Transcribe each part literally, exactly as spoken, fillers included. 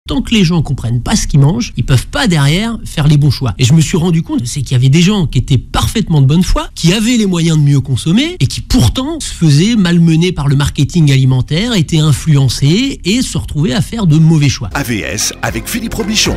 tant que les gens comprennent pas ce qu'ils mangent, ils peuvent pas derrière faire les bons choix. Et je me suis rendu compte, c'est qu'il y avait des gens qui étaient parfaitement de bonne foi, qui avaient les moyens de mieux consommer et qui pourtant se faisaient malmener par le marketing alimentaire, étaient influencés et se retrouvaient à faire de mauvais choix. A V S avec Philippe Robichon.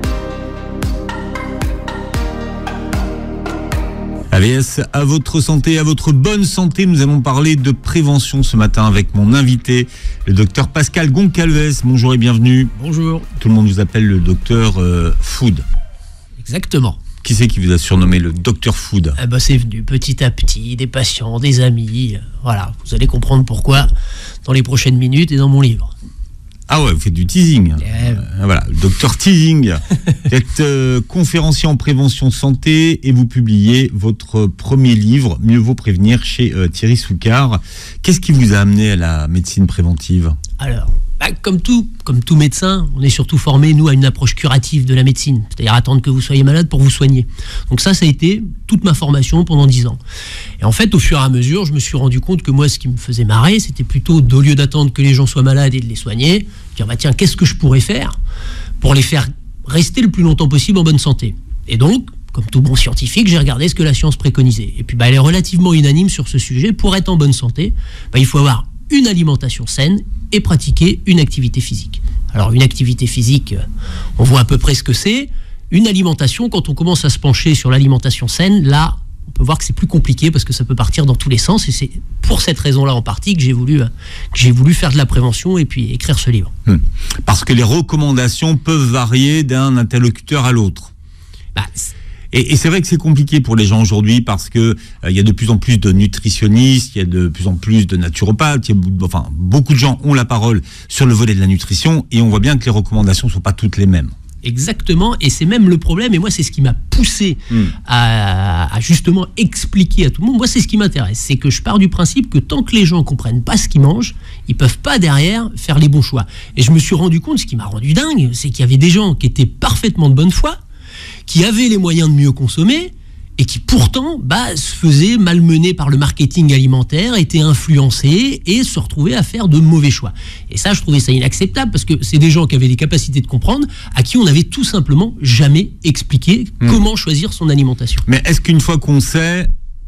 A V S, à votre santé, à votre bonne santé. Nous allons parler de prévention ce matin avec mon invité, le docteur Pascal Goncalves. Bonjour et bienvenue. Bonjour. Tout le monde vous appelle le docteur euh, Food. Exactement. Qui c'est qui vous a surnommé le docteur Food? Eh ben, c'est venu petit à petit, des patients, des amis. Euh, voilà, vous allez comprendre pourquoi dans les prochaines minutes et dans mon livre. Ah ouais, vous faites du teasing. Yeah. Euh, voilà, le docteur Teasing. Vous êtes euh, conférencier en prévention santé et vous publiez votre premier livre, Mieux vaut prévenir, chez euh, Thierry Soucard. Qu'est-ce qui vous a amené à la médecine préventive? Alors, bah, comme tout, comme tout médecin, on est surtout formé, nous, à une approche curative de la médecine. C'est-à-dire attendre que vous soyez malade pour vous soigner. Donc ça, ça a été toute ma formation pendant dix ans. Et en fait, au fur et à mesure, je me suis rendu compte que moi, ce qui me faisait marrer, c'était plutôt, au lieu d'attendre que les gens soient malades et de les soigner, dire, bah tiens, qu'est-ce que je pourrais faire pour les faire rester le plus longtemps possible en bonne santé? Et donc, comme tout bon scientifique, j'ai regardé ce que la science préconisait. Et puis, bah, elle est relativement unanime sur ce sujet. Pour être en bonne santé, bah, il faut avoir une alimentation saine et pratiquer une activité physique. Alors, une activité physique, on voit à peu près ce que c'est. Une alimentation, quand on commence à se pencher sur l'alimentation saine, là, on peut voir que c'est plus compliqué parce que ça peut partir dans tous les sens. Et c'est pour cette raison-là en partie que j'ai voulu, que j'ai voulu faire de la prévention et puis écrire ce livre. Hum. Parce que les recommandations peuvent varier d'un interlocuteur à l'autre. Bah, Et, et c'est vrai que c'est compliqué pour les gens aujourd'hui parce que il euh, y a de plus en plus de nutritionnistes, il y a de plus en plus de naturopathes, y a, enfin beaucoup de gens ont la parole sur le volet de la nutrition et on voit bien que les recommandations sont pas toutes les mêmes. Exactement, et c'est même le problème, et moi c'est ce qui m'a poussé mmh. à, à justement expliquer à tout le monde. Moi c'est ce qui m'intéresse, c'est que je pars du principe que tant que les gens comprennent pas ce qu'ils mangent, ils peuvent pas derrière faire les bons choix. Et je me suis rendu compte, ce qui m'a rendu dingue, c'est qu'il y avait des gens qui étaient parfaitement de bonne foi, qui avaient les moyens de mieux consommer, et qui pourtant bah, se faisaient malmener par le marketing alimentaire, étaient influencés et se retrouvaient à faire de mauvais choix. Et ça, je trouvais ça inacceptable parce que c'est des gens qui avaient les capacités de comprendre, à qui on n'avait tout simplement jamais expliqué mmh. comment choisir son alimentation. Mais est-ce qu'une fois qu'on sait,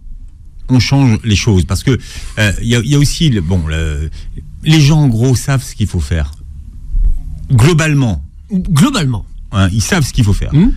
on change les choses? Parce que il euh, y, y a aussi, le, bon, le, les gens en gros savent ce qu'il faut faire. Globalement. Globalement. Hein, ils savent ce qu'il faut faire. Mmh.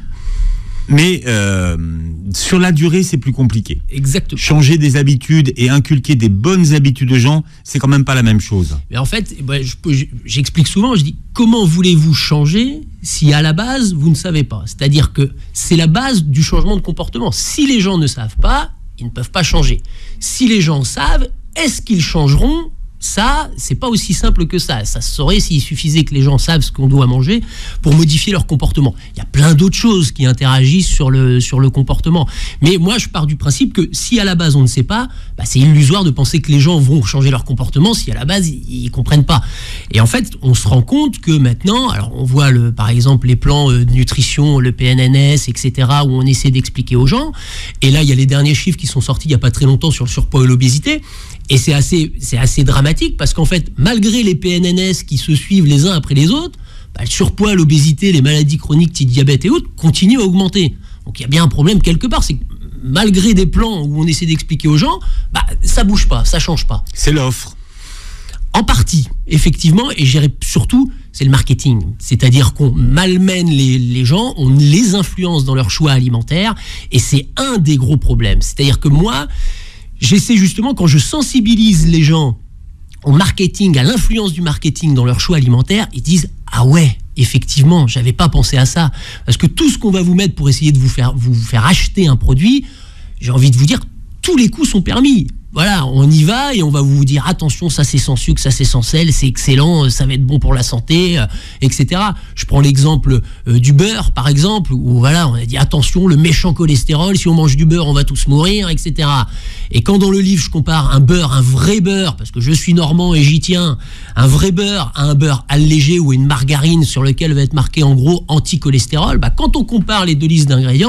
Mais euh, sur la durée, c'est plus compliqué. Exactement. Changer des habitudes et inculquer des bonnes habitudes aux gens, c'est quand même pas la même chose. Mais en fait, bah, je, j'explique souvent, je dis, comment voulez-vous changer si à la base, vous ne savez pas? C'est-à-dire que c'est la base du changement de comportement. Si les gens ne savent pas, ils ne peuvent pas changer. Si les gens savent, est-ce qu'ils changeront? Ça, c'est pas aussi simple que ça. Ça se saurait s'il suffisait que les gens savent ce qu'on doit manger pour modifier leur comportement. Il y a plein d'autres choses qui interagissent sur le, sur le comportement. Mais moi, je pars du principe que si à la base on ne sait pas, bah, c'est illusoire de penser que les gens vont changer leur comportement si à la base ils ne comprennent pas. Et en fait, on se rend compte que maintenant, alors on voit le, par exemple les plans de nutrition, le P N N S, et cetera, où on essaie d'expliquer aux gens. Et là, il y a les derniers chiffres qui sont sortis il n'y a pas très longtemps sur le surpoids et l'obésité. Et c'est assez, c'est assez dramatique parce qu'en fait, malgré les P N N S qui se suivent les uns après les autres, bah, le surpoids, l'obésité, les maladies chroniques, type diabète et autres, continuent à augmenter. Donc il y a bien un problème quelque part, c'est que malgré des plans où on essaie d'expliquer aux gens, bah, ça bouge pas, ça change pas. C'est l'offre. En partie, effectivement, et je dirais surtout, c'est le marketing. C'est-à-dire qu'on malmène les, les gens, on les influence dans leurs choix alimentaires, et c'est un des gros problèmes. C'est-à-dire que moi, j'essaie justement, quand je sensibilise les gens au marketing, à l'influence du marketing dans leur choix alimentaire, ils disent « Ah ouais, effectivement, j'avais pas pensé à ça. » Parce que tout ce qu'on va vous mettre pour essayer de vous faire, vous faire acheter un produit, j'ai envie de vous dire, tous les coups sont permis. Voilà, on y va et on va vous dire attention, ça c'est sans sucre, ça c'est sans sel, c'est excellent, ça va être bon pour la santé, euh, et cetera. Je prends l'exemple euh, du beurre, par exemple, où voilà, on a dit attention, le méchant cholestérol, si on mange du beurre, on va tous mourir, et cetera. Et quand dans le livre, je compare un beurre, un vrai beurre, parce que je suis normand et j'y tiens, un vrai beurre à un beurre allégé ou une margarine sur lequel va être marqué en gros anti-cholestérol, bah, quand on compare les deux listes d'ingrédients,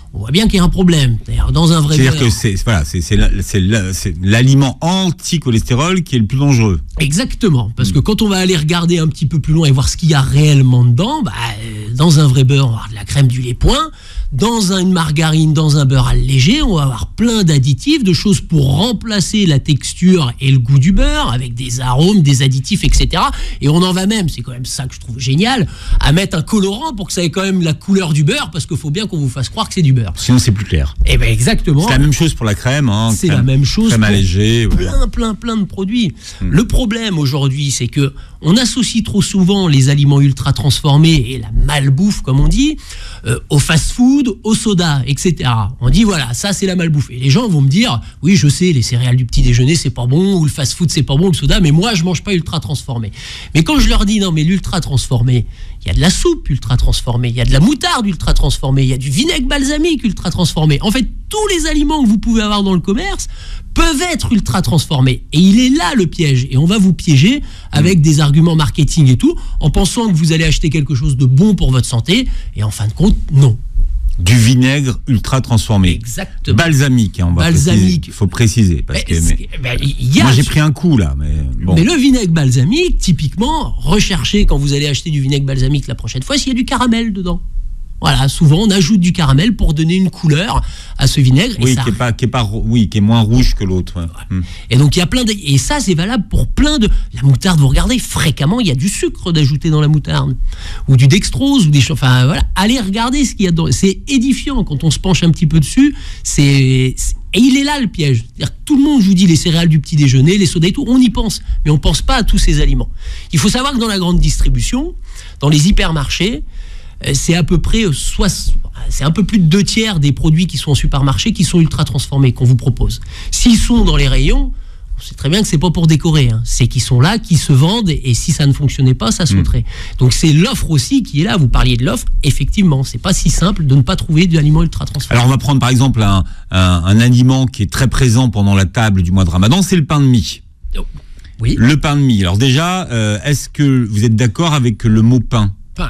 on voit bien qu'il y a un problème. C'est-à-dire, dans un vrai C'est-à-dire beurre, que c'est voilà, c'est c'est la- c'est la- c'est l'aliment anti-cholestérol qui est le plus dangereux. exactement, parce que quand on va aller regarder un petit peu plus loin et voir ce qu'il y a réellement dedans, bah, euh, dans un vrai beurre, on va avoir de la crème du lait point. Dans une margarine, dans un beurre allégé, on va avoir plein d'additifs, de choses pour remplacer la texture et le goût du beurre, avec des arômes, des additifs, et cetera. Et on en va même, c'est quand même ça que je trouve génial, à mettre un colorant pour que ça ait quand même la couleur du beurre, parce qu'il faut bien qu'on vous fasse croire que c'est du beurre. Sinon, c'est plus clair. Et bien exactement. C'est la même chose pour la crème. Hein, C'est crème- la même chose Crème pour allégée. Voilà. plein, plein, plein de produits. Le problème aujourd'hui, c'est que on associe trop souvent les aliments ultra transformés et la malbouffe, comme on dit, euh, au fast-food, au soda, et cetera. On dit voilà, ça c'est la malbouffe. Et les gens vont me dire, oui, je sais, les céréales du petit déjeuner c'est pas bon, ou le fast-food c'est pas bon, le soda, mais moi je mange pas ultra transformé. Mais quand je leur dis non, mais l'ultra transformé, il y a de la soupe ultra transformée, il y a de la moutarde ultra transformée, il y a du vinaigre balsamique ultra transformé. En fait, tous les aliments que vous pouvez avoir dans le commerce peuvent être ultra transformés. Et il est là le piège. Et on va vous piéger avec des arguments marketing et tout, en pensant que vous allez acheter quelque chose de bon pour votre santé. Et en fin de compte, non. Du vinaigre ultra transformé. Exactement. Balsamique, hein, on va Balsamique. Il faut préciser. Parce Mais que, mais- c'est- ben, il y a- moi, j'ai pris un coup, là. Mais, bon. Mais le vinaigre balsamique, typiquement, recherchez quand vous allez acheter du vinaigre balsamique la prochaine fois s'il y a du caramel dedans. Voilà, souvent on ajoute du caramel pour donner une couleur à ce vinaigre. Oui, et ça qui est pas, qui est pas, ro- oui, qui est moins rouge que l'autre. Ouais. Hum. Et donc il y a plein de... Et ça c'est valable pour plein de... La moutarde, vous regardez, fréquemment il y a du sucre d'ajouter dans la moutarde. Ou du dextrose, ou des choses... Enfin voilà, allez regarder ce qu'il y a dedans. C'est édifiant quand on se penche un petit peu dessus. C'est... c'est- Et il est là le piège. C'est-à-dire que tout le monde, je vous dis, les céréales du petit déjeuner, les sodas et tout, on y pense. Mais on ne pense pas à tous ces aliments. Il faut savoir que dans la grande distribution, dans les hypermarchés, euh, c'est à peu près... euh, soix- C'est un peu plus de deux tiers des produits qui sont en supermarché qui sont ultra transformés, qu'on vous propose. S'ils sont dans les rayons, on sait très bien que c'est pas pour décorer, hein. C'est qu'ils sont là, qu'ils se vendent, et si ça ne fonctionnait pas, ça sauterait. Donc c'est l'offre aussi qui est là. Vous parliez de l'offre, effectivement, c'est pas si simple de ne pas trouver d'aliment ultra transformé. Alors, on va prendre par exemple un, un, un aliment qui est très présent pendant la table du mois de Ramadan, c'est le pain de mie. Oui. Le pain de mie. Alors déjà, euh, est-ce que vous êtes d'accord avec le mot pain? Pain.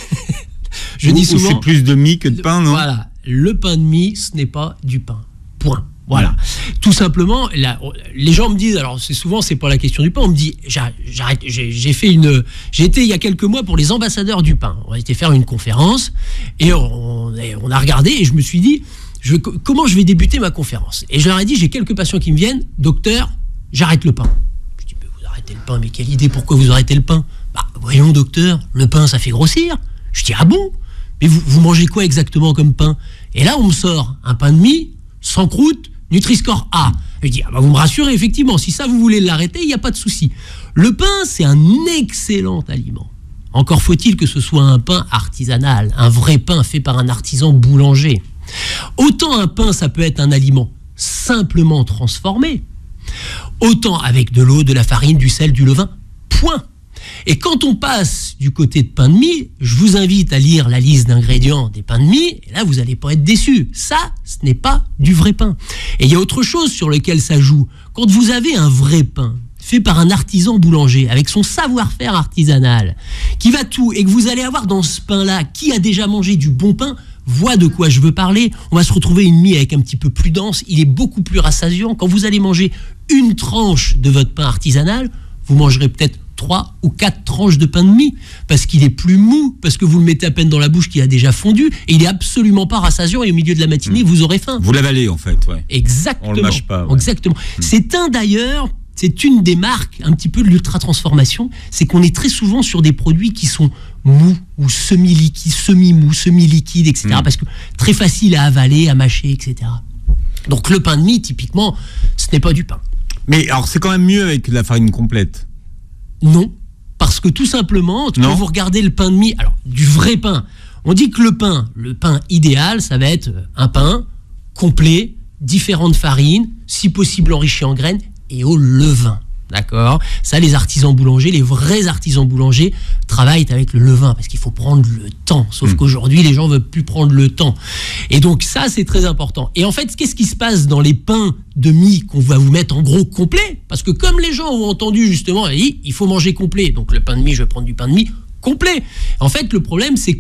Je Ou- dis ou souvent. c'est plus de mie que de pain, non? Voilà, le pain de mie, ce n'est pas du pain. Point. Voilà. Tout simplement, là, les gens me disent, alors c'est souvent, c'est pas la question du pain, on me dit, j'arrête, j'arrête, j'ai, j'ai fait une, j'ai été il y a quelques mois pour les ambassadeurs du pain. On a été faire une conférence et on, on a regardé et je me suis dit, je, comment je vais débuter ma conférence? Et je leur ai dit, j'ai quelques patients qui me viennent, docteur, j'arrête le pain. Je dis, mais vous arrêtez le pain, mais quelle idée, pourquoi vous arrêtez le pain? Bah, voyons, docteur, le pain, ça fait grossir. Je dis, ah bon? Mais vous, vous mangez quoi exactement comme pain? Et là, on me sort un pain de mie, sans croûte, Nutri-Score A. Je dis, ah bah vous me rassurez, effectivement, si ça vous voulez l'arrêter, il n'y a pas de souci. Le pain, c'est un excellent aliment. Encore faut-il que ce soit un pain artisanal, un vrai pain fait par un artisan boulanger. Autant un pain, ça peut être un aliment simplement transformé, autant avec de l'eau, de la farine, du sel, du levain, point. Et quand on passe du côté de pain de mie, je vous invite à lire la liste d'ingrédients des pains de mie, et là vous n'allez pas être déçus. Ça, ce n'est pas du vrai pain. Et il y a autre chose sur lequel ça joue. Quand vous avez un vrai pain, fait par un artisan boulanger, avec son savoir-faire artisanal, qui va tout, et que vous allez avoir dans ce pain-là, qui a déjà mangé du bon pain, voit de quoi je veux parler, on va se retrouver une mie avec un petit peu plus dense, il est beaucoup plus rassasiant. Quand vous allez manger une tranche de votre pain artisanal, vous mangerez peut-être trois ou quatre tranches de pain de mie, parce qu'il est plus mou, parce que vous le mettez à peine dans la bouche, qu'il a déjà fondu, et il est absolument pas rassasiant, et au milieu de la matinée, mmh. vous aurez faim. Vous l'avalez, en fait, ouais. Exactement. On le mâche pas. Ouais. Exactement. Mmh. C'est un, d'ailleurs, c'est une des marques, un petit peu de l'ultra-transformation, c'est qu'on est très souvent sur des produits qui sont mous, ou semi-liquides, semi-mous, semi-liquides, et cetera, mmh. parce que très facile à avaler, à mâcher, et cetera. Donc le pain de mie, typiquement, ce n'est pas du pain. Mais alors, c'est quand même mieux avec de la farine complète. Non, parce que tout simplement, quand vous regardez le pain de mie, alors du vrai pain, on dit que le pain, le pain idéal, ça va être un pain complet, différentes farines, si possible enrichi en graines et au levain. D'accord? Ça, les artisans boulangers, les vrais artisans boulangers travaillent avec le levain parce qu'il faut prendre le temps. Sauf mmh. qu'aujourd'hui, les gens ne veulent plus prendre le temps. Et donc, ça, c'est très important. Et en fait, qu'est-ce qui se passe dans les pains de mie qu'on va vous mettre en gros complet? Parce que comme les gens ont entendu justement, il faut manger complet. Donc, le pain de mie, je vais prendre du pain de mie complet. En fait, le problème, c'est qu'on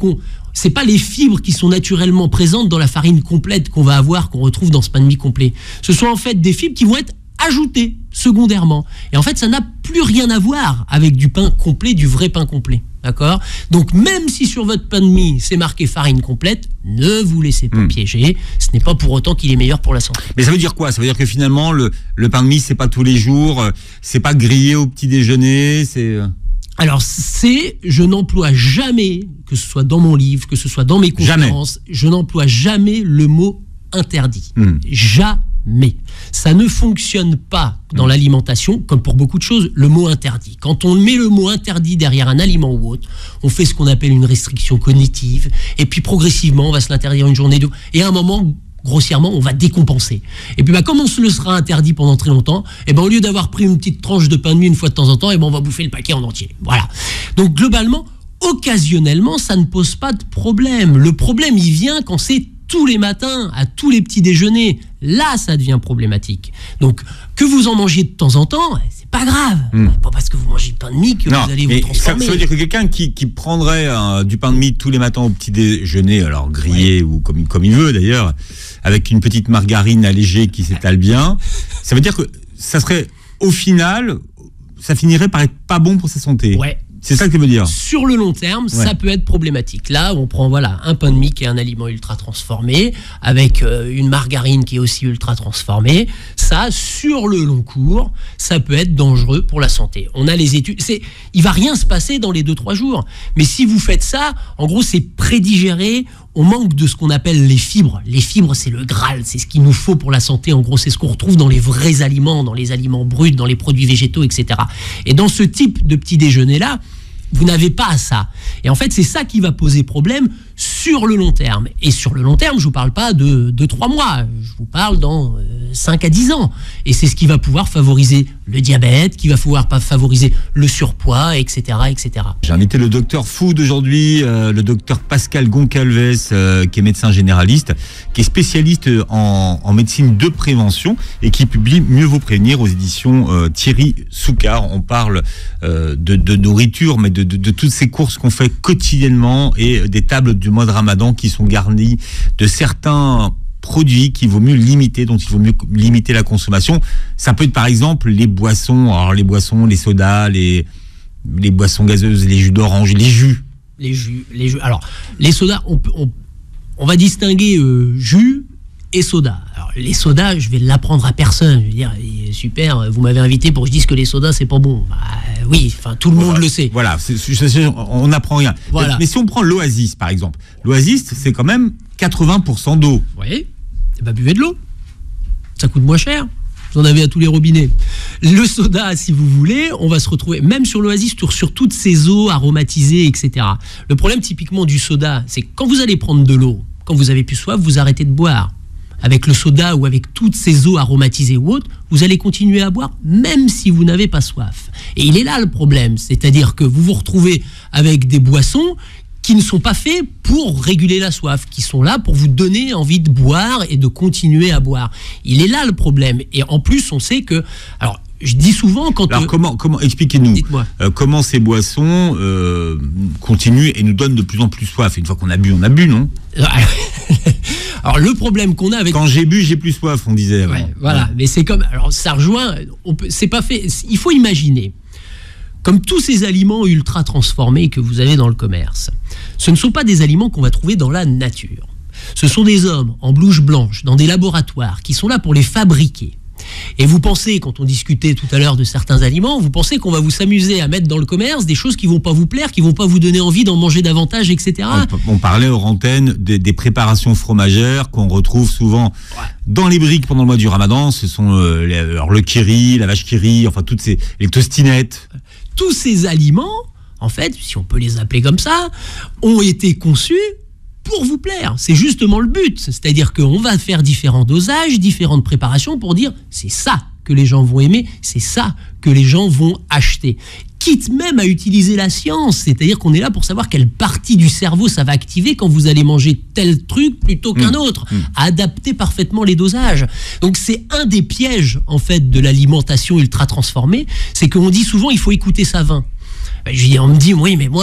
c'est pas les fibres qui sont naturellement présentes dans la farine complète qu'on va avoir, qu'on retrouve dans ce pain de mie complet. Ce sont en fait des fibres qui vont être ajoutées secondairement. Et en fait, ça n'a plus rien à voir avec du pain complet, du vrai pain complet. D'accord ? Donc, même si sur votre pain de mie, c'est marqué farine complète, ne vous laissez pas mmh. piéger. Ce n'est pas pour autant qu'il est meilleur pour la santé. Mais ça veut dire quoi ? Ça veut dire que finalement, le, le pain de mie, c'est pas tous les jours, c'est pas grillé au petit déjeuner, c'est... Alors, c'est, je n'emploie jamais, que ce soit dans mon livre, que ce soit dans mes conférences, jamais. je n'emploie jamais le mot interdit. Mmh. Jamais. Ça ne fonctionne pas dans mmh. l'alimentation, comme pour beaucoup de choses, le mot interdit. Quand on met le mot interdit derrière un aliment ou autre, on fait ce qu'on appelle une restriction cognitive, et puis progressivement, on va se l'interdire une journée, deux, et à un moment... grossièrement, on va décompenser. Et puis, bah, comme on se le sera interdit pendant très longtemps, et ben, au lieu d'avoir pris une petite tranche de pain de mie une fois de temps en temps, et ben, on va bouffer le paquet en entier. Voilà. Donc, globalement, occasionnellement, ça ne pose pas de problème. Le problème, il vient quand c'est tous les matins, à tous les petits déjeuners. Là, ça devient problématique. Donc, que vous en mangiez de temps en temps, c'est pas grave. Mmh. Pas parce que vous mangez du pain de mie que non, vous allez vous transformer. Ça, ça veut dire que quelqu'un qui, qui prendrait euh, du pain de mie tous les matins au petit déjeuner, alors grillé ouais. ou comme, comme il veut d'ailleurs, avec une petite margarine allégée qui s'étale bien, ça veut dire que ça serait, au final, ça finirait par être pas bon pour sa santé. Ouais. C'est ça que tu veux dire. Sur le long terme, ouais. ça peut être problématique. Là, on prend voilà un pain de mie qui est un aliment ultra transformé, avec euh, une margarine qui est aussi ultra transformée. Ça, sur le long cours, ça peut être dangereux pour la santé. On a les études. C'est, il va rien se passer dans les deux trois jours. Mais si vous faites ça, en gros, c'est prédigéré. On manque de ce qu'on appelle les fibres. Les fibres, c'est le Graal, c'est ce qu'il nous faut pour la santé. En gros, c'est ce qu'on retrouve dans les vrais aliments, dans les aliments bruts, dans les produits végétaux, et cetera. Et dans ce type de petit déjeuner-là, vous n'avez pas ça. Et en fait, c'est ça qui va poser problème sur le long terme. Et sur le long terme, je ne vous parle pas de deux trois mois, je vous parle dans euh, cinq à dix ans. Et c'est ce qui va pouvoir favoriser le diabète, qui va pouvoir favoriser le surpoids, et cetera, et cetera. J'ai invité le docteur Food aujourd'hui, euh, le docteur Pascal Goncalves, euh, qui est médecin généraliste, qui est spécialiste en, en médecine de prévention et qui publie Mieux vaut prévenir aux éditions euh, Thierry Soucard. On parle euh, de, de nourriture, mais de, de, de toutes ces courses qu'on fait quotidiennement et des tables du mois de Ramadan qui sont garnies de certains produits qu'il vaut mieux limiter, dont il vaut mieux limiter la consommation. Ça peut être par exemple les boissons, alors les boissons, les sodas, les, les boissons gazeuses, les jus d'orange, les jus. Les jus, les jus. Alors, les sodas, on, on, on va distinguer euh, jus et soda. Alors, les sodas, je vais l'apprendre à personne. Je veux dire, super, vous m'avez invité pour que je dise que les sodas, c'est pas bon. Bah, oui, enfin, tout le monde voilà, le sait. Voilà, c'est, c'est, on n'apprend rien. Voilà. Mais si on prend l'Oasis, par exemple, l'Oasis, c'est quand même quatre-vingts pour cent d'eau. Oui, et bah, buvez de l'eau. Ça coûte moins cher. Vous en avez à tous les robinets. Le soda, si vous voulez, on va se retrouver, même sur l'Oasis, sur, sur toutes ces eaux aromatisées, et cetera. Le problème, typiquement, du soda, c'est que quand vous allez prendre de l'eau, quand vous avez plus soif, vous arrêtez de boire. Avec le soda ou avec toutes ces eaux aromatisées ou autres, vous allez continuer à boire même si vous n'avez pas soif. Et il est là le problème, c'est-à-dire que vous vous retrouvez avec des boissons qui ne sont pas faits pour réguler la soif, qui sont là pour vous donner envie de boire et de continuer à boire. Il est là le problème. Et en plus, on sait que... Alors, je dis souvent quand... Alors, euh, comment, comment, expliquez-nous, dites-moi. Euh, comment ces boissons euh, continuent et nous donnent de plus en plus soif. Une fois qu'on a bu, on a bu, non ? Alors, le problème qu'on a avec... Quand j'ai bu, j'ai plus soif, on disait. Ouais, voilà, ouais. Mais c'est comme... Alors, ça rejoint... On peut, c'est pas fait... Il faut imaginer, comme tous ces aliments ultra transformés que vous avez dans le commerce, ce ne sont pas des aliments qu'on va trouver dans la nature. Ce sont des hommes en blouse blanche, dans des laboratoires, qui sont là pour les fabriquer. Et vous pensez, quand on discutait tout à l'heure de certains aliments, vous pensez qu'on va vous s'amuser à mettre dans le commerce des choses qui vont pas vous plaire, qui vont pas vous donner envie d'en manger davantage, et cetera. On, on parlait aux antennes des, des préparations fromagères qu'on retrouve souvent ouais. dans les briques pendant le mois du Ramadan. Ce sont euh, les, alors le kiri, la vache kiri, enfin toutes ces les tostinettes. Tous ces aliments, en fait, si on peut les appeler comme ça, ont été conçus pour vous plaire. C'est justement le but. C'est-à-dire qu'on va faire différents dosages, différentes préparations pour dire c'est ça que les gens vont aimer, c'est ça que les gens vont acheter. Quitte même à utiliser la science, c'est-à-dire qu'on est là pour savoir quelle partie du cerveau ça va activer quand vous allez manger tel truc plutôt qu'un mmh. autre. Mmh. Adapter parfaitement les dosages. Donc c'est un des pièges en fait de l'alimentation ultra transformée, c'est qu'on dit souvent il faut écouter sa faim. Ben, je dis, on me dit oui mais moi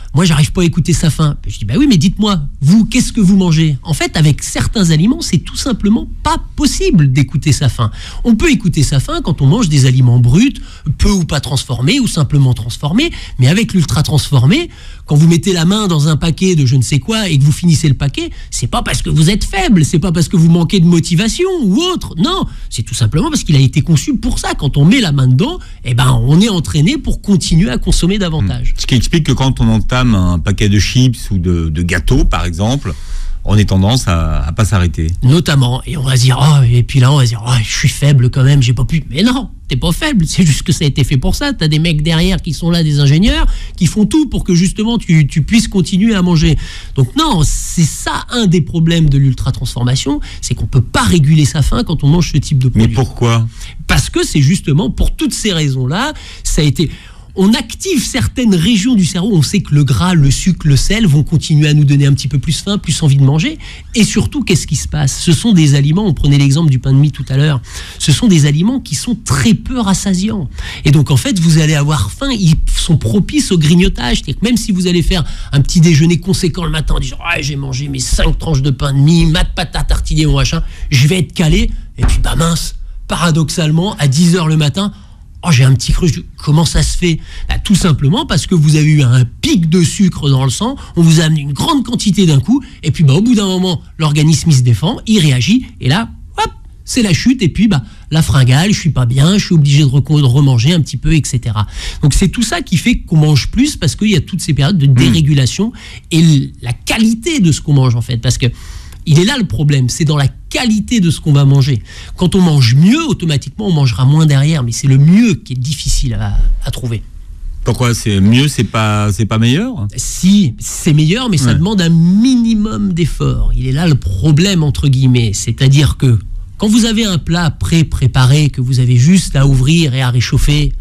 moi, j'arrive pas à écouter sa faim. Je dis, bah oui, mais dites-moi, vous, qu'est-ce que vous mangez? En fait, avec certains aliments, c'est tout simplement pas possible d'écouter sa faim. On peut écouter sa faim quand on mange des aliments bruts, peu ou pas transformés, ou simplement transformés, mais avec l'ultra transformé, quand vous mettez la main dans un paquet de je ne sais quoi et que vous finissez le paquet, c'est pas parce que vous êtes faible, c'est pas parce que vous manquez de motivation ou autre, non, c'est tout simplement parce qu'il a été conçu pour ça. Quand on met la main dedans, eh ben, on est entraîné pour continuer à consommer davantage. Ce qui explique que quand on entame un paquet de chips ou de, de gâteaux, par exemple, on a tendance à, à pas s'arrêter. Notamment, et on va se dire, oh, et puis là on va se dire, oh, je suis faible quand même, j'ai pas pu. Mais non, t'es pas faible, c'est juste que ça a été fait pour ça. T'as des mecs derrière qui sont là, des ingénieurs, qui font tout pour que justement tu, tu puisses continuer à manger. Donc non, c'est ça un des problèmes de l'ultra-transformation, c'est qu'on peut pas réguler sa faim quand on mange ce type de produit. Mais pourquoi? Parce que c'est justement pour toutes ces raisons-là, ça a été... On active certaines régions du cerveau, on sait que le gras, le sucre, le sel vont continuer à nous donner un petit peu plus faim, plus envie de manger. Et surtout, qu'est-ce qui se passe? Ce sont des aliments, on prenait l'exemple du pain de mie tout à l'heure, ce sont des aliments qui sont très peu rassasiants. Et donc en fait, vous allez avoir faim, ils sont propices au grignotage. C'est-à-dire que même si vous allez faire un petit déjeuner conséquent le matin en disant ah, j'ai mangé mes cinq tranches de pain de mie, ma pâte à tartiner, mon machin, je vais être calé. Et puis bah mince, paradoxalement, à dix heures le matin, oh, j'ai un petit creux, comment ça se fait? Bah, tout simplement parce que vous avez eu un pic de sucre dans le sang, on vous a amené une grande quantité d'un coup, et puis bah, au bout d'un moment, l'organisme il se défend, il réagit, et là, hop, c'est la chute, et puis bah, la fringale, je suis pas bien, je suis obligé de, re- de remanger un petit peu, et cetera. Donc c'est tout ça qui fait qu'on mange plus, parce qu'il y a toutes ces périodes de dérégulation, et l- la qualité de ce qu'on mange en fait, parce que il est là le problème, c'est dans la qualité de ce qu'on va manger. Quand on mange mieux, automatiquement, on mangera moins derrière, mais c'est le mieux qui est difficile à, à trouver. Pourquoi c'est mieux, c'est pas, c'est pas meilleur? Si, c'est meilleur, mais ça ouais. demande un minimum d'effort. Il est là le problème, entre guillemets. C'est-à-dire que quand vous avez un plat pré-préparé, que vous avez juste à ouvrir et à réchauffer,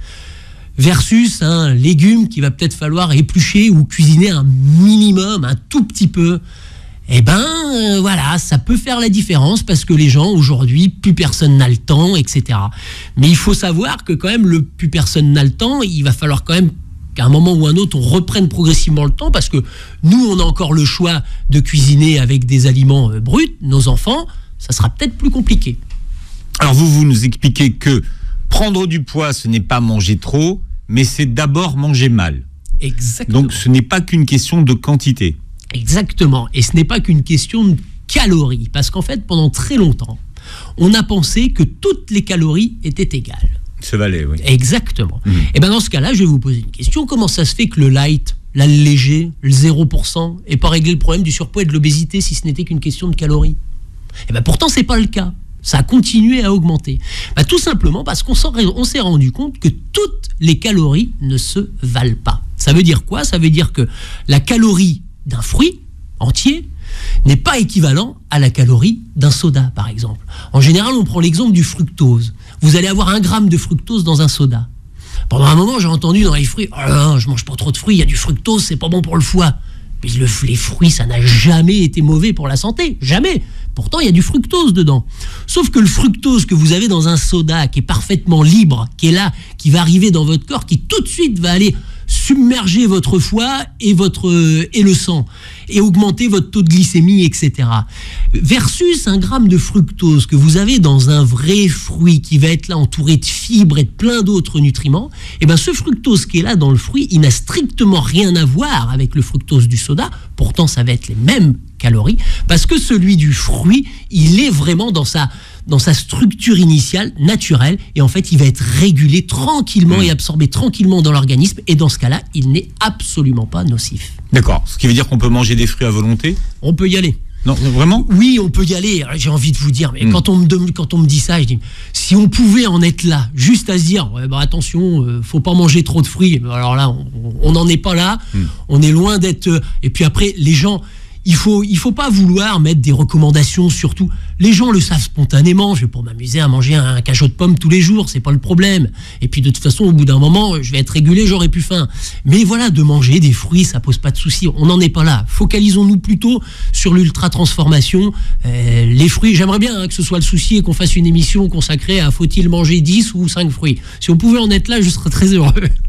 versus un légume qu'il va peut-être falloir éplucher ou cuisiner un minimum, un tout petit peu, eh ben, euh, voilà, ça peut faire la différence parce que les gens, aujourd'hui, plus personne n'a le temps, et cetera. Mais il faut savoir que quand même, le plus personne n'a le temps, il va falloir quand même qu'à un moment ou un autre, on reprenne progressivement le temps parce que nous, on a encore le choix de cuisiner avec des aliments euh, bruts. Nos enfants, ça sera peut-être plus compliqué. Alors vous, vous nous expliquez que prendre du poids, ce n'est pas manger trop, mais c'est d'abord manger mal. Exactement. Donc ce n'est pas qu'une question de quantité. Exactement, et ce n'est pas qu'une question de calories, parce qu'en fait, pendant très longtemps, on a pensé que toutes les calories étaient égales. Se valaient, oui. Exactement. Mmh. Et bien dans ce cas-là, je vais vous poser une question, comment ça se fait que le light, le léger, le zéro pour cent, n'ait pas réglé le problème du surpoids et de l'obésité si ce n'était qu'une question de calories? Et bien pourtant, ce n'est pas le cas. Ça a continué à augmenter. Ben, tout simplement parce qu'on s'en, on s'est rendu compte que toutes les calories ne se valent pas. Ça veut dire quoi? Ça veut dire que la calorie d'un fruit entier n'est pas équivalent à la calorie d'un soda, par exemple. En général, on prend l'exemple du fructose. Vous allez avoir un gramme de fructose dans un soda. Pendant un moment, j'ai entendu dans les fruits, oh là là, je mange pas trop de fruits, il y a du fructose, c'est pas bon pour le foie. Mais le, les fruits, ça n'a jamais été mauvais pour la santé, jamais. Pourtant, il y a du fructose dedans. Sauf que le fructose que vous avez dans un soda, qui est parfaitement libre, qui est là, qui va arriver dans votre corps, qui tout de suite va aller submerger votre foie et, votre, euh, et le sang, et augmenter votre taux de glycémie, et cetera. Versus un gramme de fructose que vous avez dans un vrai fruit qui va être là entouré de fibres et de plein d'autres nutriments, et ben ce fructose qui est là dans le fruit, il n'a strictement rien à voir avec le fructose du soda, pourtant ça va être les mêmes calories, parce que celui du fruit, il est vraiment dans sa, dans sa structure initiale, naturelle, et en fait, il va être régulé tranquillement mmh. et absorbé tranquillement dans l'organisme, et dans ce cas-là, il n'est absolument pas nocif. D'accord, ce qui veut dire qu'on peut manger des fruits à volonté? On peut y aller. Non, vraiment? Oui, on peut y aller. J'ai envie de vous dire, mais mmh. quand, on me, quand on me dit ça, je dis, si on pouvait en être là, juste à se dire, ouais, bah, attention, euh, faut pas manger trop de fruits. Alors là, on n'en est pas là. Mmh. On est loin d'être... Euh, et puis après, les gens... Il faut, il faut pas vouloir mettre des recommandations, surtout. Les gens le savent spontanément. Je vais pas m'amuser à manger un cachot de pommes tous les jours, c'est pas le problème. Et puis de toute façon, au bout d'un moment, je vais être régulé, j'aurai plus faim. Mais voilà, de manger des fruits, ça pose pas de souci. On n'en est pas là. Focalisons-nous plutôt sur l'ultra transformation. Euh, les fruits, j'aimerais bien hein, que ce soit le souci et qu'on fasse une émission consacrée à faut-il manger dix ou cinq fruits. Si on pouvait en être là, je serais très heureux.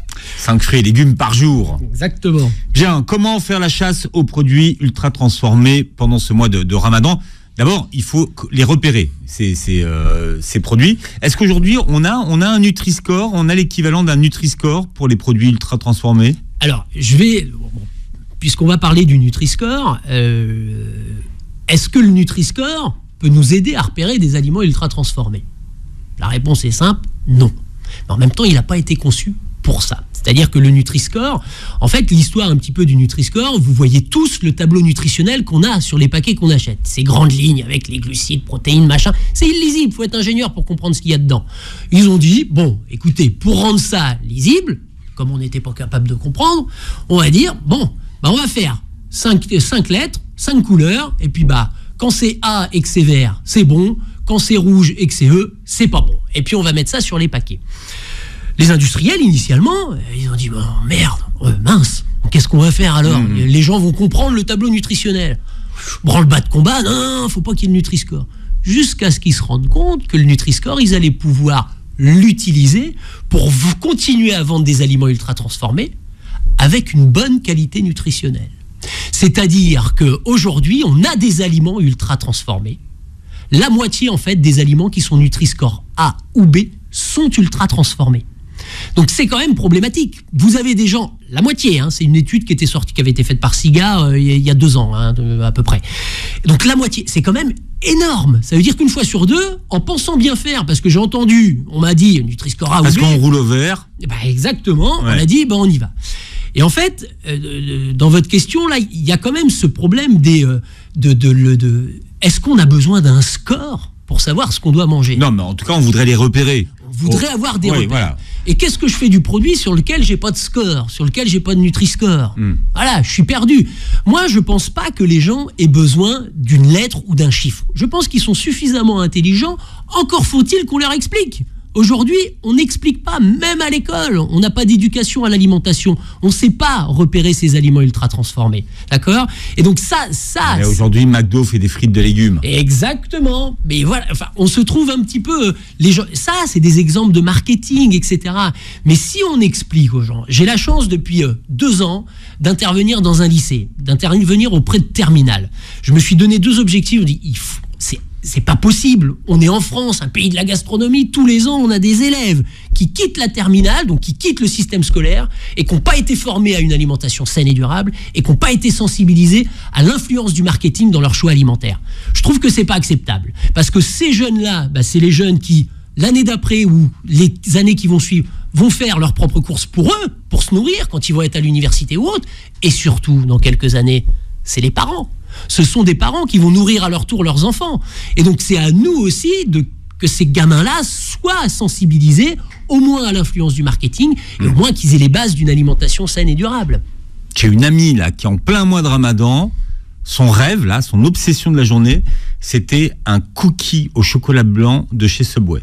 cinq fruits et légumes par jour. Exactement. Bien, comment faire la chasse aux produits ultra transformés pendant ce mois de, de Ramadan ? D'abord, il faut les repérer, ces, ces, euh, ces produits. Est-ce qu'aujourd'hui, on a, on a un Nutri-Score, on a l'équivalent d'un Nutri-Score pour les produits ultra transformés ? Alors, je vais, bon, puisqu'on va parler du Nutri-Score, euh, est-ce que le Nutri-Score peut nous aider à repérer des aliments ultra transformés ? La réponse est simple, non. Mais en même temps, il n'a pas été conçu pour ça. C'est-à-dire que le Nutri-Score, en fait, l'histoire un petit peu du Nutri-Score, vous voyez tous le tableau nutritionnel qu'on a sur les paquets qu'on achète. Ces grandes lignes avec les glucides, protéines, machin. C'est illisible, il faut être ingénieur pour comprendre ce qu'il y a dedans. Ils ont dit, bon, écoutez, pour rendre ça lisible, comme on n'était pas capable de comprendre, on va dire, bon, bah on va faire cinq lettres, cinq couleurs, et puis bah, quand c'est A et que c'est vert, c'est bon, quand c'est rouge et que c'est E, c'est pas bon. Et puis on va mettre ça sur les paquets. Les industriels, initialement, ils ont dit, oh, merde, euh, mince, qu'est-ce qu'on va faire alors ? mmh. Les gens vont comprendre le tableau nutritionnel. Branle-bas de combat, non, non, faut pas qu'il y ait le Nutri-Score. Jusqu'à ce qu'ils se rendent compte que le Nutri-Score, ils allaient pouvoir l'utiliser pour v- continuer à vendre des aliments ultra transformés avec une bonne qualité nutritionnelle. C'est-à-dire qu'aujourd'hui, on a des aliments ultra transformés. La moitié, en fait, des aliments qui sont Nutri-Score A ou B sont ultra transformés. Donc c'est quand même problématique. Vous avez des gens, la moitié, hein, c'est une étude qui était sortie, qui avait été faite par SIGA euh, il y a deux ans, hein, de, à peu près. Donc la moitié, c'est quand même énorme. Ça veut dire qu'une fois sur deux, en pensant bien faire, parce que j'ai entendu, on m'a dit Nutri-Score A ou B. Parce qu'on roule au vert. Bah exactement, ouais. On a dit, bah on y va. Et en fait, euh, dans votre question, là, il y a quand même ce problème des, euh, de, de, de, de, est-ce qu'on a besoin d'un score pour savoir ce qu'on doit manger ? Non, mais en tout cas, on voudrait les repérer. On voudrait oh. avoir des oui, repères. Voilà. Et qu'est-ce que je fais du produit sur lequel j'ai pas de score, sur lequel j'ai pas de Nutri-Score ? mm. Voilà, je suis perdu. Moi, je pense pas que les gens aient besoin d'une lettre ou d'un chiffre. Je pense qu'ils sont suffisamment intelligents. Encore faut-il qu'on leur explique. Aujourd'hui, on n'explique pas, même à l'école. On n'a pas d'éducation à l'alimentation. On ne sait pas repérer ces aliments ultra transformés. D'accord ? Et donc ça... ça Mais aujourd'hui, McDo fait des frites de légumes. Exactement. Mais voilà, enfin, on se trouve un petit peu... Les gens, ça, c'est des exemples de marketing, et cetera. Mais si on explique aux gens... J'ai la chance, depuis euh, deux ans, d'intervenir dans un lycée, d'intervenir auprès de terminales. Je me suis donné deux objectifs. Je me dis, il faut, c'est C'est pas possible. On est en France, un pays de la gastronomie. Tous les ans, on a des élèves qui quittent la terminale, donc qui quittent le système scolaire et qui n'ont pas été formés à une alimentation saine et durable et qui n'ont pas été sensibilisés à l'influence du marketing dans leur choix alimentaire. Je trouve que c'est pas acceptable. Parce que ces jeunes-là, bah, c'est les jeunes qui, l'année d'après ou les années qui vont suivre, vont faire leurs propres courses pour eux, pour se nourrir quand ils vont être à l'université ou autre. Et surtout, dans quelques années, c'est les parents. Ce sont des parents qui vont nourrir à leur tour leurs enfants. Et donc, c'est à nous aussi de, que ces gamins-là soient sensibilisés au moins à l'influence du marketing et au moins qu'ils aient les bases d'une alimentation saine et durable. J'ai une amie là qui, en plein mois de Ramadan, son rêve, là, son obsession de la journée, c'était un cookie au chocolat blanc de chez Subway.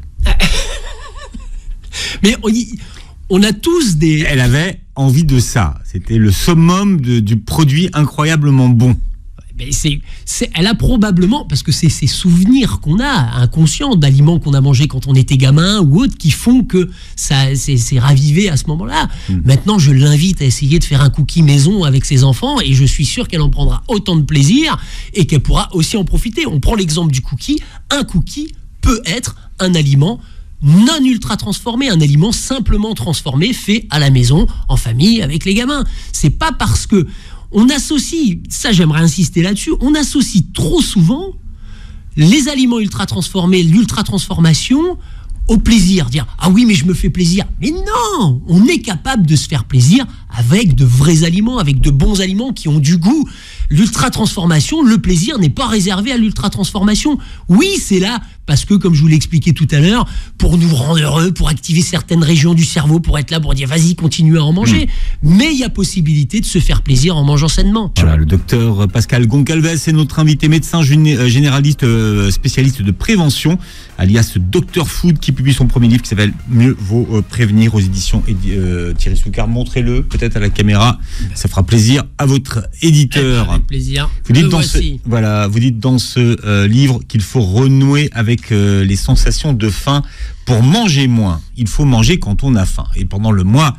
Mais on, y, on a tous des... Elle avait envie de ça. C'était le summum de, du produit incroyablement bon. Mais c'est, c'est, elle a probablement, parce que c'est ces souvenirs qu'on a, inconscients, d'aliments qu'on a mangés quand on était gamin ou autres, qui font que ça c'est, c'est ravivé à ce moment-là. Mmh. Maintenant, je l'invite à essayer de faire un cookie maison avec ses enfants et je suis sûr qu'elle en prendra autant de plaisir et qu'elle pourra aussi en profiter. On prend l'exemple du cookie. Un cookie peut être un aliment non ultra transformé, un aliment simplement transformé, fait à la maison, en famille, avec les gamins. C'est pas parce que on associe, ça j'aimerais insister là-dessus, on associe trop souvent les aliments ultra transformés, l'ultra transformation au plaisir. Dire ah oui mais je me fais plaisir. Mais non, on est capable de se faire plaisir avec de vrais aliments, avec de bons aliments qui ont du goût. L'ultra transformation, le plaisir n'est pas réservé à l'ultra transformation. Oui, c'est là parce que, comme je vous l'ai expliqué tout à l'heure, pour nous rendre heureux, pour activer certaines régions du cerveau, pour être là, pour dire vas-y, continue à en manger. Mmh. Mais il y a possibilité de se faire plaisir en mangeant sainement. Voilà, le docteur Pascal Goncalves est notre invité, médecin généraliste spécialiste de prévention, alias Docteur Food, qui publie son premier livre qui s'appelle Mieux vaut prévenir aux éditions euh, Thierry Soucard. Montrez-le peut-être à la caméra, ça fera plaisir à votre éditeur. Avec plaisir. Vous dites, dans ce, voilà, vous dites dans ce euh, livre qu'il faut renouer avec Euh, les sensations de faim pour manger moins. Il faut manger quand on a faim. Et pendant le mois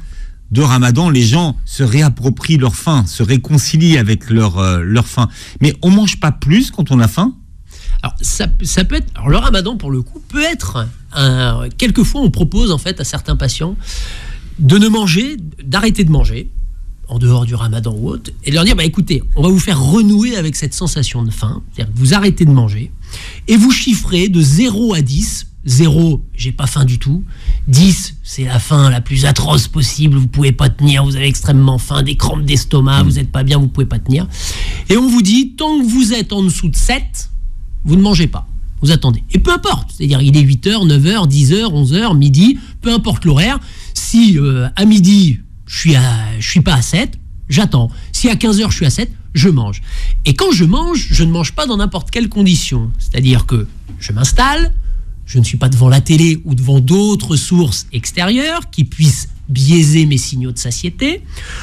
de Ramadan, les gens se réapproprient leur faim, se réconcilient avec leur, euh, leur faim. Mais on mange pas plus quand on a faim ? Alors, ça, ça peut être. Alors, le Ramadan, pour le coup, peut être. Un, quelquefois, on propose en fait à certains patients de ne manger, d'arrêter de manger en dehors du Ramadan ou autre, et de leur dire bah écoutez, on va vous faire renouer avec cette sensation de faim, c'est-à-dire que vous arrêtez de manger et vous chiffrez de zéro à dix. zéro, j'ai pas faim du tout. dix, c'est la faim la plus atroce possible, vous pouvez pas tenir, vous avez extrêmement faim, des crampes d'estomac, vous êtes pas bien, vous pouvez pas tenir. Et on vous dit tant que vous êtes en dessous de sept, vous ne mangez pas, vous attendez. Et peu importe, c'est-à-dire il est huit heures, neuf heures, dix heures, onze heures, midi, peu importe l'horaire. Si euh, à midi, je suis, à, je suis pas à sept, j'attends. Si à quinze heures, je suis à sept, je mange. Et quand je mange, je ne mange pas dans n'importe quelle condition. C'est-à-dire que je m'installe, je ne suis pas devant la télé ou devant d'autres sources extérieures qui puissent biaiser mes signaux de satiété.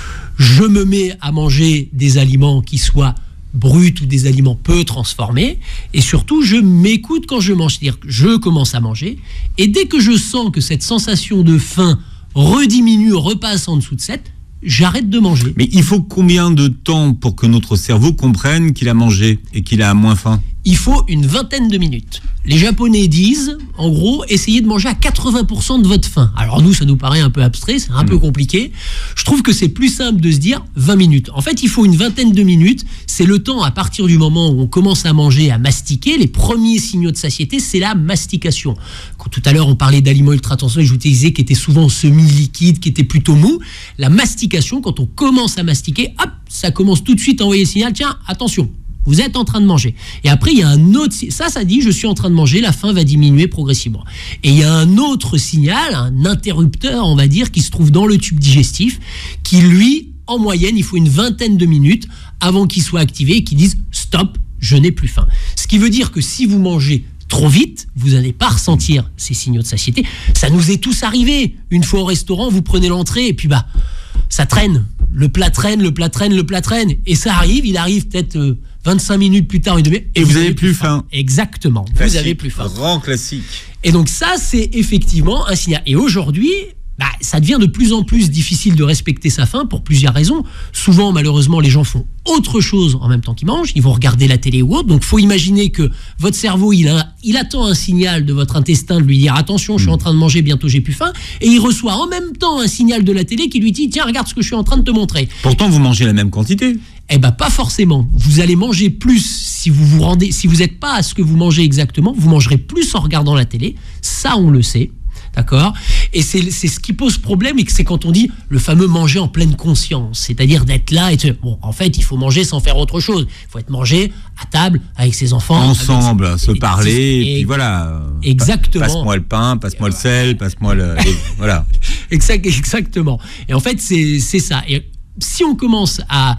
Je me mets à manger des aliments qui soient bruts ou des aliments peu transformés. Et surtout, je m'écoute quand je mange. C'est-à-dire que je commence à manger. Et dès que je sens que cette sensation de faim rediminue, repasse en dessous de sept, j'arrête de manger. Mais il faut combien de temps pour que notre cerveau comprenne qu'il a mangé et qu'il a moins faim ? Il faut une vingtaine de minutes. Les Japonais disent, en gros, essayez de manger à quatre-vingts pour cent de votre faim. Alors nous, ça nous paraît un peu abstrait, c'est un mmh. peu compliqué. Je trouve que c'est plus simple de se dire vingt minutes. En fait, il faut une vingtaine de minutes. C'est le temps à partir du moment où on commence à manger, à mastiquer. Les premiers signaux de satiété, c'est la mastication. Quand tout à l'heure, on parlait d'aliments ultra-transformés, je vous disais qui étaient souvent semi-liquides, qui étaient plutôt mous. La mastication, quand on commence à mastiquer, hop, ça commence tout de suite à envoyer le signal, tiens, attention, vous êtes en train de manger. Et après, il y a un autre... Ça, ça dit, je suis en train de manger, la faim va diminuer progressivement. Et il y a un autre signal, un interrupteur, on va dire, qui se trouve dans le tube digestif, qui, lui, en moyenne, il faut une vingtaine de minutes avant qu'il soit activé et qu'il dise « Stop, je n'ai plus faim ». Ce qui veut dire que si vous mangez trop vite, vous n'allez pas ressentir ces signaux de satiété. Ça nous est tous arrivé. Une fois au restaurant, vous prenez l'entrée et puis, bah, ça traîne. Le plat traîne, le plat traîne, le plat traîne. Et ça arrive, il arrive peut-être... Euh, vingt-cinq minutes plus tard, une demi-heure, et, et vous, vous avez plus faim. faim. Exactement, classique, vous avez plus faim. Grand classique. Et donc ça, c'est effectivement un signal. Et aujourd'hui, bah, ça devient de plus en plus difficile de respecter sa faim pour plusieurs raisons. Souvent, malheureusement, les gens font autre chose en même temps qu'ils mangent. Ils vont regarder la télé ou autre. Donc, il faut imaginer que votre cerveau, il, a, il attend un signal de votre intestin de lui dire « Attention, je suis en train de manger, bientôt j'ai plus faim ». Et il reçoit en même temps un signal de la télé qui lui dit « Tiens, regarde ce que je suis en train de te montrer ». Pourtant, vous mangez la même quantité. Eh bien, pas forcément. Vous allez manger plus si vous vous rendez, si vous n'êtes pas à ce que vous mangez exactement. Vous mangerez plus en regardant la télé. Ça, on le sait. D'accord ? Et c'est, c'est ce qui pose problème, et que c'est quand on dit le fameux manger en pleine conscience. C'est-à-dire d'être là et de... Bon, en fait, il faut manger sans faire autre chose. Il faut être mangé à table avec ses enfants. Ensemble, ses... se et, parler, et, et puis voilà. Exactement. Passe-moi le pain, passe-moi le sel, passe-moi le... Et voilà. Exact, exactement. Et en fait, c'est, c'est ça. Et si on commence à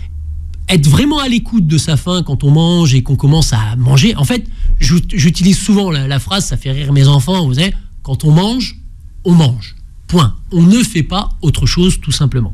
être vraiment à l'écoute de sa faim quand on mange et qu'on commence à manger, en fait, j'utilise souvent la, la phrase, ça fait rire mes enfants, vous savez, quand on mange, on mange. Point. On ne fait pas autre chose, tout simplement.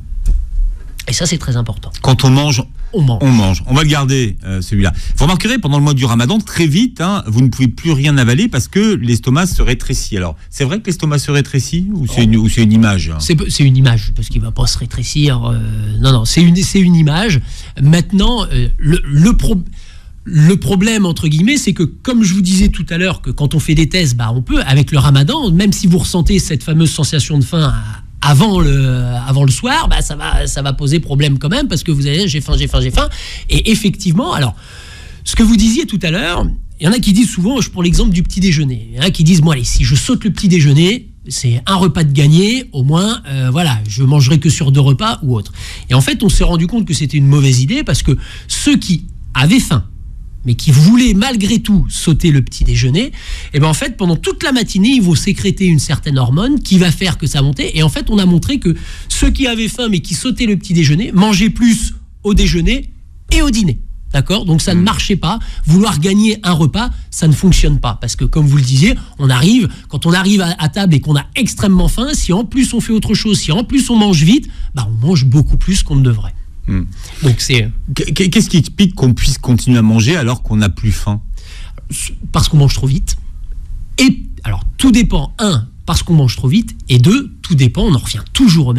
Et ça, c'est très important. Quand on mange, on mange. On mange. On va le garder, euh, celui-là. Vous remarquerez, pendant le mois du Ramadan, très vite, hein, vous ne pouvez plus rien avaler parce que l'estomac se rétrécit. Alors, c'est vrai que l'estomac se rétrécit ou c'est, oh. une, ou c'est une image hein? c'est, c'est une image, parce qu'il ne va pas se rétrécir. Euh, non, non, c'est une, c'est une image. Maintenant, euh, le, le problème... Le problème, entre guillemets, c'est que, comme je vous disais tout à l'heure, que quand on fait des tests, bah, on peut, avec le Ramadan, même si vous ressentez cette fameuse sensation de faim avant le, avant le soir, bah, ça va, ça va poser problème quand même, parce que vous allez, j'ai faim, j'ai faim, j'ai faim. Et effectivement, alors, ce que vous disiez tout à l'heure, il y en a qui disent souvent, je prends l'exemple du petit déjeuner. Il y en a qui disent, bon allez, si je saute le petit déjeuner, c'est un repas de gagné, au moins, euh, voilà, je mangerai que sur deux repas ou autre. Et en fait, on s'est rendu compte que c'était une mauvaise idée, parce que ceux qui avaient faim, mais qui voulaient malgré tout sauter le petit déjeuner, et ben en fait, pendant toute la matinée, ils vont sécréter une certaine hormone qui va faire que ça montait. Et en fait, on a montré que ceux qui avaient faim, mais qui sautaient le petit déjeuner, mangeaient plus au déjeuner et au dîner. D'accord ? Donc ça ne marchait pas. Vouloir gagner un repas, ça ne fonctionne pas. Parce que, comme vous le disiez, on arrive, quand on arrive à, à table et qu'on a extrêmement faim, si en plus on fait autre chose, si en plus on mange vite, bah on mange beaucoup plus qu'on ne devrait. Mmh. Donc c'est... Qu'est-ce qui explique qu'on puisse continuer à manger alors qu'on n'a plus faim ? Parce qu'on mange trop vite. Et alors tout dépend, un, parce qu'on mange trop vite, et deux, tout dépend, on en revient toujours au même,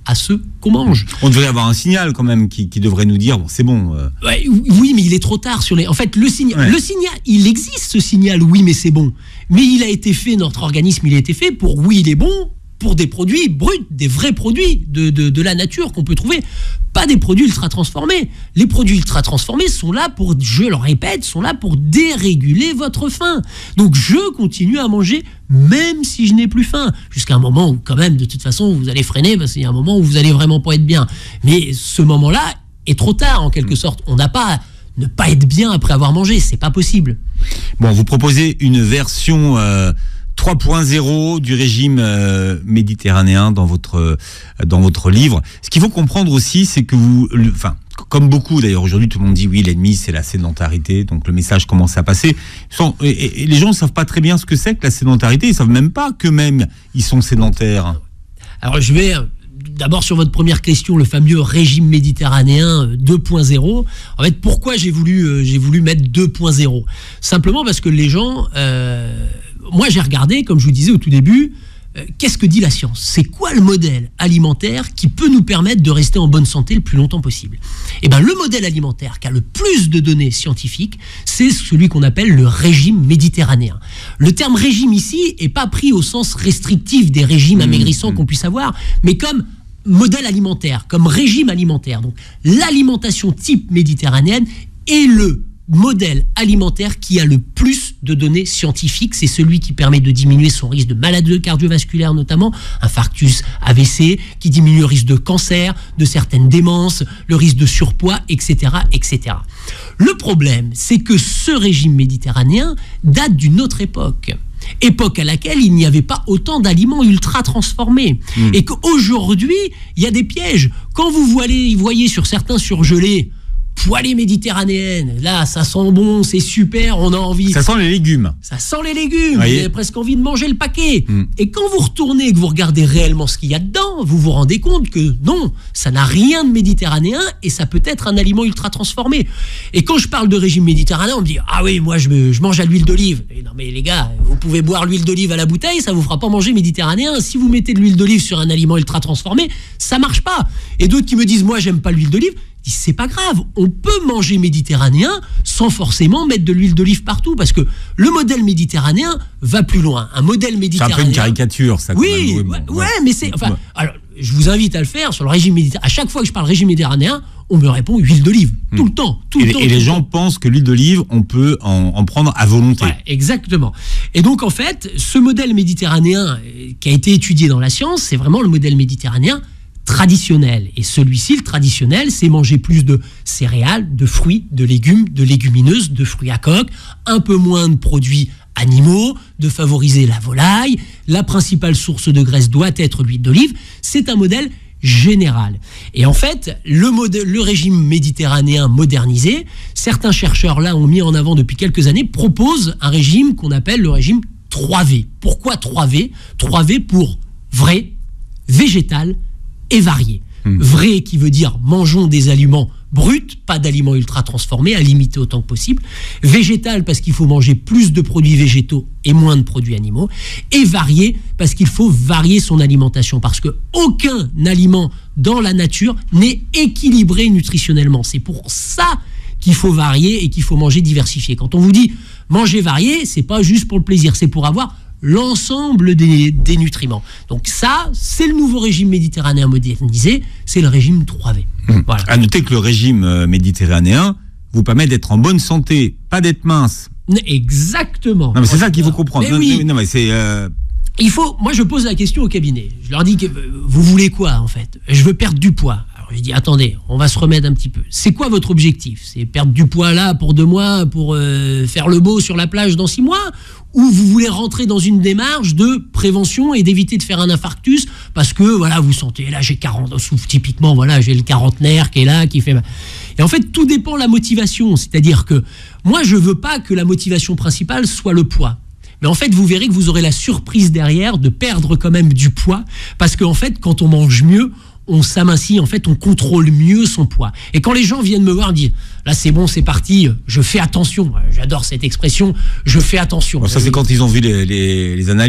à ce qu'on mange. On devrait avoir un signal quand même qui, qui devrait nous dire bon, c'est bon. Euh... Ouais, oui, mais il est trop tard sur les. En fait, le signal, ouais. le signal, il existe ce signal. Oui, mais c'est bon. Mais il a été fait, notre organisme, il a été fait pour oui, il est bon. Pour des produits bruts, des vrais produits de, de, de la nature qu'on peut trouver, pas des produits ultra transformés. Les produits ultra transformés sont là pour, je le répète, sont là pour déréguler votre faim. Donc je continue à manger même si je n'ai plus faim, jusqu'à un moment où quand même de toute façon vous allez freiner parce qu'il y a un moment où vous allez vraiment pas être bien. Mais ce moment-là est trop tard en quelque sorte. On n'a pas ne pas être bien après avoir mangé, c'est pas possible. Bon, vous proposez une version euh... trois point zéro du régime euh, méditerranéen dans votre euh, dans votre livre. Ce qu'il faut comprendre aussi, c'est que vous, enfin, comme beaucoup d'ailleurs aujourd'hui, tout le monde dit oui, l'ennemi c'est la sédentarité, donc le message commence à passer. Sans, et, et les gens ne savent pas très bien ce que c'est que la sédentarité. Ils savent même pas qu'eux-mêmes ils sont sédentaires. Alors je vais d'abord sur votre première question, le fameux régime méditerranéen deux point zéro. En fait, pourquoi j'ai voulu euh, j'ai voulu mettre deux point zéro ? Simplement parce que les gens euh, moi, j'ai regardé, comme je vous disais au tout début, euh, qu'est-ce que dit la science ? C'est quoi le modèle alimentaire qui peut nous permettre de rester en bonne santé le plus longtemps possible ? Eh bien, le modèle alimentaire qui a le plus de données scientifiques, c'est celui qu'on appelle le régime méditerranéen. Le terme régime ici n'est pas pris au sens restrictif des régimes amaigrissants mmh, mmh. qu'on puisse avoir, mais comme modèle alimentaire, comme régime alimentaire. Donc, l'alimentation type méditerranéenne est le modèle alimentaire qui a le plus de données scientifiques. C'est celui qui permet de diminuer son risque de maladies cardiovasculaires, notamment infarctus, A V C, qui diminue le risque de cancer, de certaines démences, le risque de surpoids, et cetera, et cetera. Le problème, c'est que ce régime méditerranéen date d'une autre époque. Époque à laquelle il n'y avait pas autant d'aliments ultra transformés. Mmh. Et qu'aujourd'hui, il y a des pièges. Quand vous voyez, voyez sur certains surgelés, poêlée méditerranéenne, là ça sent bon, c'est super, on a envie. Ça sent les légumes. Ça sent les légumes, oui. Vous avez presque envie de manger le paquet. Mm. Et quand vous retournez et que vous regardez réellement ce qu'il y a dedans, vous vous rendez compte que non, ça n'a rien de méditerranéen et ça peut être un aliment ultra transformé. Et quand je parle de régime méditerranéen, on me dit « Ah oui, moi je, me, je mange à l'huile d'olive ». Non mais les gars, vous pouvez boire l'huile d'olive à la bouteille, ça vous fera pas manger méditerranéen. Si vous mettez de l'huile d'olive sur un aliment ultra transformé, ça marche pas. Et d'autres qui me disent « Moi j'aime pas l'huile d'olive ». C'est pas grave, on peut manger méditerranéen sans forcément mettre de l'huile d'olive partout, parce que le modèle méditerranéen va plus loin. Un modèle méditerranéen. C'est un peu une caricature, ça. Oui, quand même. ouais, ouais, mais c'est. Enfin, ouais. Alors, je vous invite à le faire sur le régime méditerranéen. À chaque fois que je parle régime méditerranéen, on me répond huile d'olive, mmh. tout le temps. Tout et le temps, et tout les le gens temps. pensent que l'huile d'olive, on peut en, en prendre à volonté. Ouais, exactement. Et donc, en fait, ce modèle méditerranéen qui a été étudié dans la science, c'est vraiment le modèle méditerranéen traditionnel. Et celui-ci, le traditionnel, c'est manger plus de céréales, de fruits, de légumes, de légumineuses, de fruits à coque, un peu moins de produits animaux, de favoriser la volaille. La principale source de graisse doit être l'huile d'olive. C'est un modèle général. Et en fait, le, modèle, le régime méditerranéen modernisé, certains chercheurs là ont mis en avant depuis quelques années, proposent un régime qu'on appelle le régime trois V. Pourquoi trois V ? trois V pour vrai, végétal et varié. Mmh. Vrai qui veut dire mangeons des aliments bruts, pas d'aliments ultra transformés, à limiter autant que possible. Végétal parce qu'il faut manger plus de produits végétaux et moins de produits animaux. Et varié parce qu'il faut varier son alimentation, parce que aucun aliment dans la nature n'est équilibré nutritionnellement. C'est pour ça qu'il faut varier et qu'il faut manger diversifié. Quand on vous dit manger varié, c'est pas juste pour le plaisir, c'est pour avoir l'ensemble des, des nutriments. Donc ça, c'est le nouveau régime méditerranéen modernisé, c'est le régime trois V. Mmh. Voilà. À noter que le régime méditerranéen vous permet d'être en bonne santé, pas d'être mince. Exactement. Non, mais c'est ça qu'il faut comprendre. Mais oui. Non, mais c'est... Euh... Il faut, moi je pose la question au cabinet. Je leur dis, que, vous voulez quoi en fait ? Je veux perdre du poids. Alors je dis, attendez, on va se remettre un petit peu. C'est quoi votre objectif ? C'est perdre du poids là pour deux mois, pour euh, faire le beau sur la plage dans six mois ? Ou vous voulez rentrer dans une démarche de prévention et d'éviter de faire un infarctus parce que voilà, vous sentez, là j'ai quarante, typiquement voilà, j'ai le quarantenaire qui est là, qui fait... Et en fait, tout dépend de la motivation. C'est-à-dire que moi, je veux pas que la motivation principale soit le poids. Mais en fait, vous verrez que vous aurez la surprise derrière de perdre quand même du poids, parce qu'en fait, quand on mange mieux, on s'amincit, en fait, on contrôle mieux son poids. Et quand les gens viennent me voir me dire, là c'est bon, c'est parti, je fais attention, j'adore cette expression, je fais attention. Bon, ça c'est quand ils ont vu les, les, les analyses.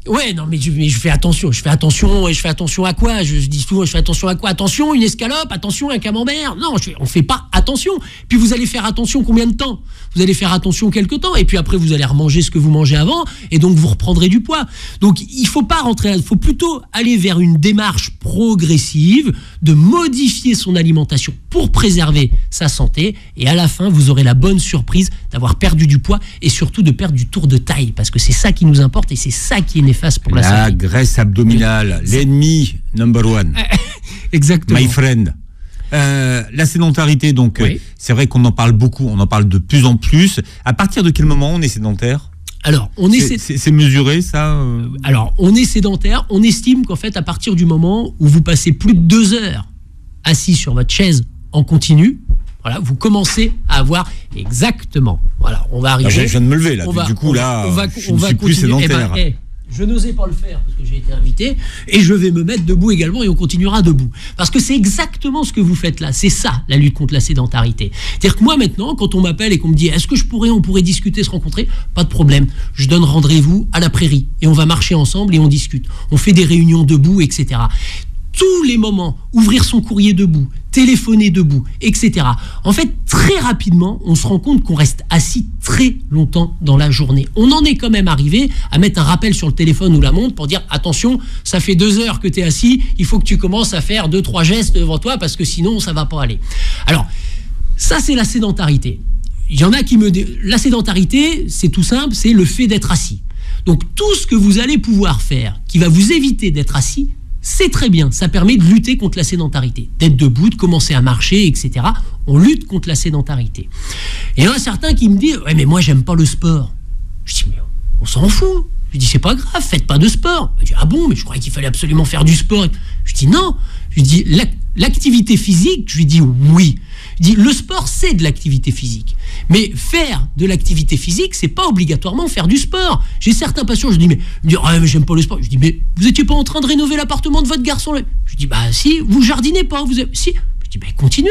Ouais, non, mais je, mais je fais attention, je fais attention, et je fais attention à quoi? Je, je dis souvent, je fais attention à quoi? Attention, une escalope, attention, un camembert. Non, je fais, on fait pas attention. Puis vous allez faire attention combien de temps? Vous allez faire attention quelque temps, et puis après vous allez remanger ce que vous mangez avant, et donc vous reprendrez du poids. Donc il faut pas rentrer, il faut plutôt aller vers une démarche progressive de modifier son alimentation pour préserver sa santé, et à la fin vous aurez la bonne surprise d'avoir perdu du poids et surtout de perdre du tour de taille, parce que c'est ça qui nous importe et c'est ça qui est néfaste pour la, la santé. La graisse abdominale, c'est... l'ennemi number one. Exactement. My friend. Euh, la sédentarité, donc, oui. euh, c'est vrai qu'on en parle beaucoup, on en parle de plus en plus. À partir de quel moment on est sédentaire? Alors, on est, c'est, c'est, c'est mesuré, ça euh... Alors, on est sédentaire. On estime qu'en fait, à partir du moment où vous passez plus de deux heures assis sur votre chaise en continu, voilà, vous commencez à avoir exactement. Voilà, on va arriver. Alors, je viens de me lever là. Va, du coup, on, là, on va, je on ne va suis plus continuer. sédentaire. Eh ben, hey, je n'osais pas le faire parce que j'ai été invité et je vais me mettre debout également et on continuera debout. Parce que c'est exactement ce que vous faites là. C'est ça, la lutte contre la sédentarité. C'est-à-dire que moi maintenant, quand on m'appelle et qu'on me dit est-ce que je pourrais, on pourrait discuter, se rencontrer, pas de problème. Je donne rendez-vous à la prairie et on va marcher ensemble et on discute. On fait des réunions debout, et cetera. Tous les moments, ouvrir son courrier debout, téléphoner debout, et cetera. En fait, très rapidement, on se rend compte qu'on reste assis très longtemps dans la journée. On en est quand même arrivé à mettre un rappel sur le téléphone ou la montre pour dire attention, ça fait deux heures que tu es assis, il faut que tu commences à faire deux, trois gestes devant toi parce que sinon, ça va pas aller. Alors, ça, c'est la sédentarité. Il y en a qui me... Dé... La sédentarité, c'est tout simple, c'est le fait d'être assis. Donc, tout ce que vous allez pouvoir faire qui va vous éviter d'être assis, c'est très bien, ça permet de lutter contre la sédentarité, d'être debout, de commencer à marcher, et cetera. On lutte contre la sédentarité. Et il y en a certains qui me disent « Ouais, mais moi, j'aime pas le sport. » Je dis « Mais on s'en fout. » Je dis « C'est pas grave, faites pas de sport. » Je dis « Ah bon, mais je croyais qu'il fallait absolument faire du sport. » Je dis « Non. » Je dis « L'activité physique, je lui dis oui. » Je dis « Le sport, c'est de l'activité physique. Mais faire de l'activité physique, c'est pas obligatoirement faire du sport. J'ai certains patients, je dis mais, ils me disent, ah, mais j'aime pas le sport. Je dis mais vous étiez pas en train de rénover l'appartement de votre garçon là? Je dis bah si, vous jardinez pas, vous avez... si. Je dis bah continuez.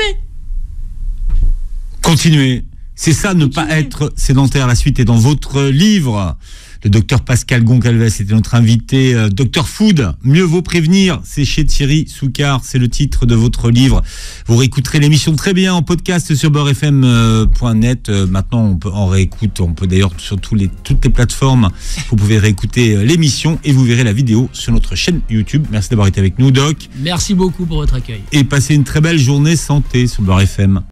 Continuez. C'est ça, ne Continuez. Pas être sédentaire. La suite est dans votre livre. Le docteur Pascal Goncalves était notre invité. Euh, docteur Food, mieux vaut prévenir. C'est chez Thierry Soucard. C'est le titre de votre livre. Vous réécouterez l'émission très bien en podcast sur beurre f m point net. Euh, maintenant, on peut en réécoute. On peut d'ailleurs sur tous les, toutes les plateformes. Vous pouvez réécouter euh, l'émission et vous verrez la vidéo sur notre chaîne YouTube. Merci d'avoir été avec nous, Doc. Merci beaucoup pour votre accueil. Et passez une très belle journée santé sur Beurre F M.